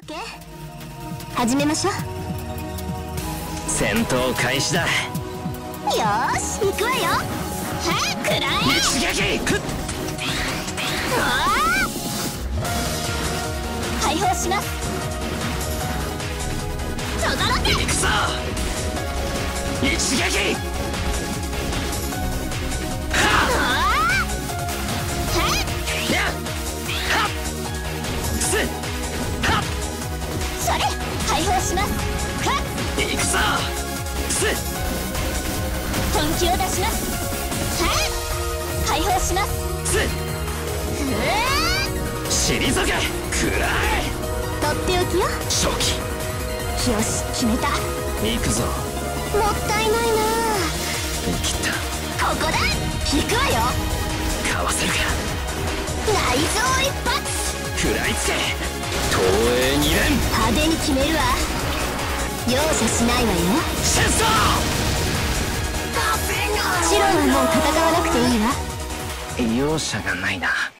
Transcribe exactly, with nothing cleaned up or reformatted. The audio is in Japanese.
ケー、始めましょう。 戦闘開始だ。 よーし、行くわよ。へっ、くらえ。 一撃。くっ。 うわー。解放します。とどろけ。 行くぞ。一撃。はっ。へっ。 や。はっ。す。はっ。 それ、解放します。はっ。 行くぞ。す。 本気を出します。はっ。解放します。 す。 ふー。 退け。くらえ。 とっておきよ。 初期。 よし、決めた。 行くぞ。 もったいないな。 生きた。 ここだ。引くわよ。 かわせるか。 内臓一発。 食らいつけ。東映二連。 派手に決めるわ。容赦しないわよ。 戦争。 シロはもう戦わなくていいわ。 容赦がないな。